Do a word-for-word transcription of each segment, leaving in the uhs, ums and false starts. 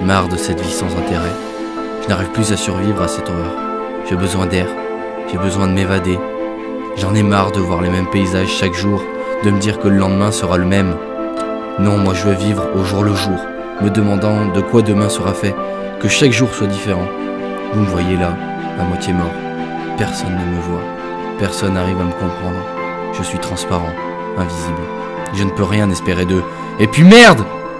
Marre de cette vie sans intérêt. Je n'arrive plus à survivre à cette horreur. J'ai besoin d'air, j'ai besoin de m'évader. J'en ai marre de voir les mêmes paysages chaque jour, de me dire que le lendemain sera le même. Non, moi je veux vivre au jour le jour, me demandant de quoi demain sera fait, que chaque jour soit différent. Vous me voyez là, à moitié mort. Personne ne me voit, personne n'arrive à me comprendre. Je suis transparent, invisible. Je ne peux rien espérer d'eux. Et puis merde!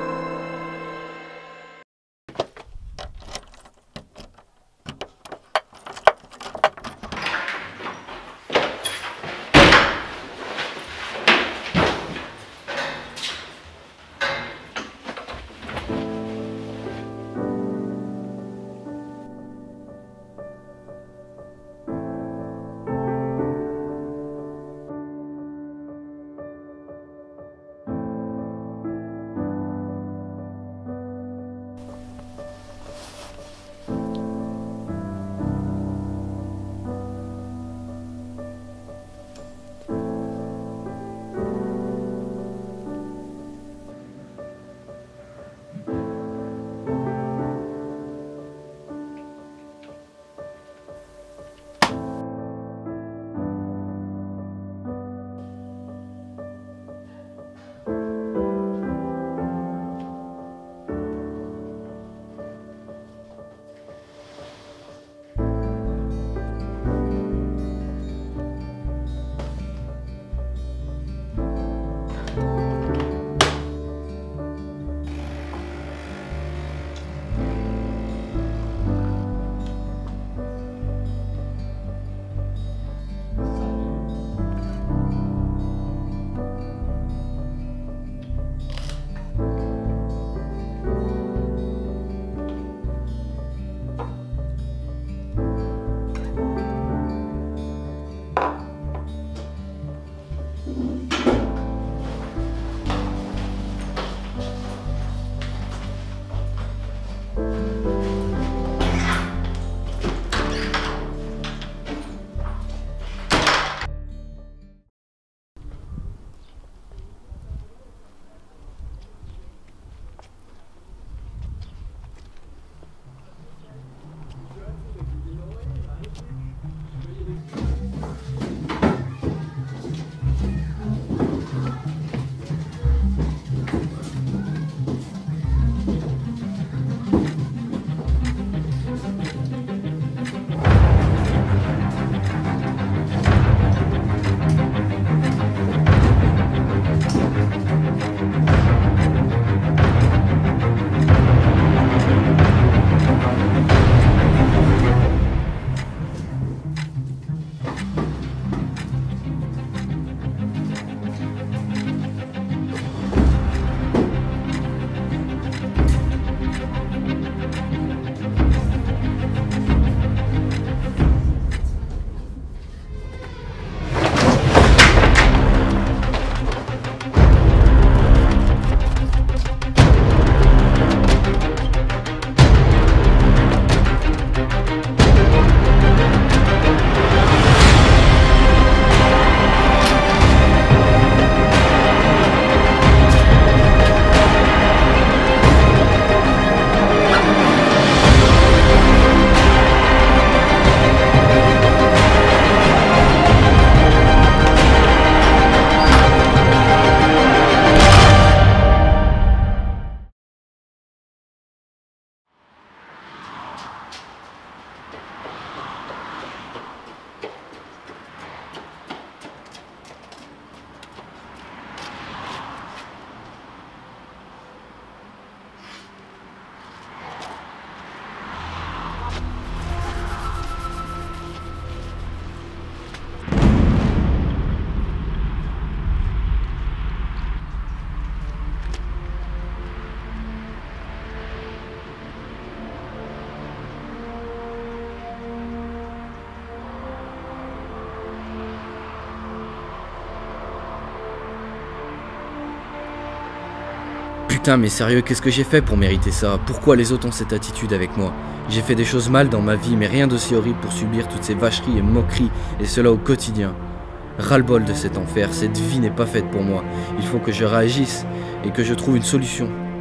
Putain, mais sérieux, qu'est-ce que j'ai fait pour mériter ça? Pourquoi les autres ont cette attitude avec moi? J'ai fait des choses mal dans ma vie, mais rien d'aussi horrible pour subir toutes ces vacheries et moqueries, et cela au quotidien. Ras-le-bol de cet enfer, cette vie n'est pas faite pour moi. Il faut que je réagisse et que je trouve une solution.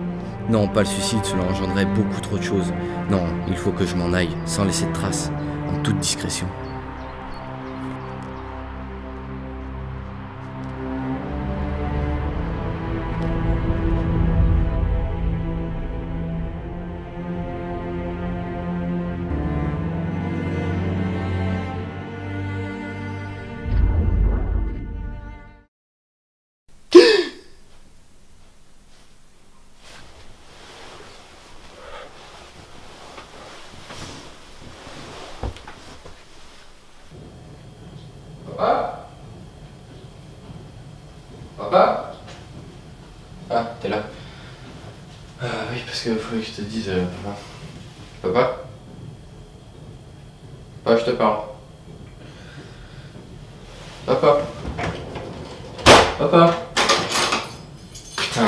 Non, pas le suicide, cela engendrerait beaucoup trop de choses. Non, il faut que je m'en aille, sans laisser de traces, en toute discrétion. Papa? Papa? Ah, t'es là. Ah oui, parce qu'il fallait que je te dise, euh, papa. Papa? Papa, je te parle. Papa? Papa? Putain.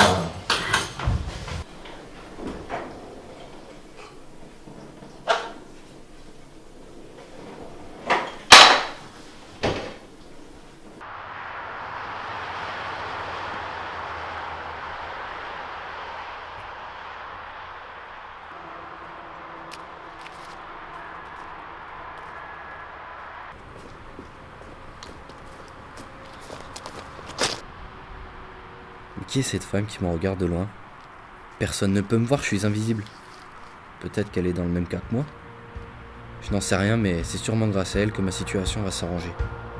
Mais qui est cette femme qui me regarde de loin? Personne ne peut me voir, je suis invisible. Peut-être qu'elle est dans le même cas que moi. Je n'en sais rien, mais c'est sûrement grâce à elle que ma situation va s'arranger.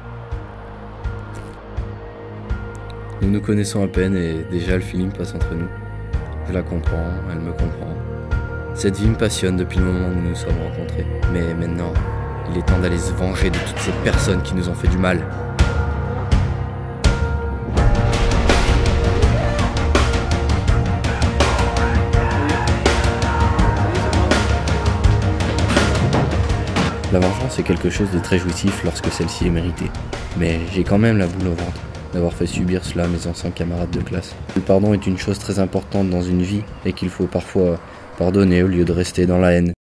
Nous nous connaissons à peine et déjà le feeling passe entre nous. Je la comprends, elle me comprend. Cette vie me passionne depuis le moment où nous nous sommes rencontrés. Mais maintenant, il est temps d'aller se venger de toutes ces personnes qui nous ont fait du mal. La vengeance est quelque chose de très jouissif lorsque celle-ci est méritée. Mais j'ai quand même la boule au ventre d'avoir fait subir cela à mes anciens camarades de classe. Le pardon est une chose très importante dans une vie et qu'il faut parfois pardonner au lieu de rester dans la haine.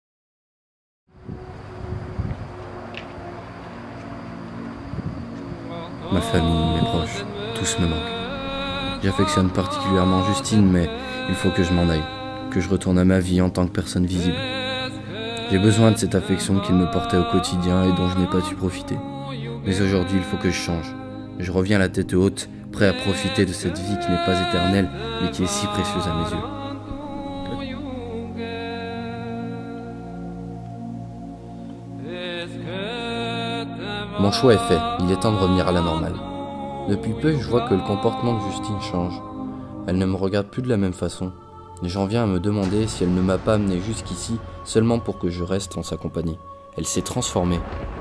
Ma famille, mes proches, tous me manquent. J'affectionne particulièrement Justine, mais il faut que je m'en aille, que je retourne à ma vie en tant que personne visible. J'ai besoin de cette affection qu'il me portait au quotidien et dont je n'ai pas su profiter. Mais aujourd'hui, il faut que je change. Je reviens la tête haute, prêt à profiter de cette vie qui n'est pas éternelle, mais qui est si précieuse à mes yeux. Mon choix est fait, il est temps de revenir à la normale. Depuis peu, je vois que le comportement de Justine change. Elle ne me regarde plus de la même façon. J'en viens à me demander si elle ne m'a pas amené jusqu'ici seulement pour que je reste en sa compagnie. Elle s'est transformée.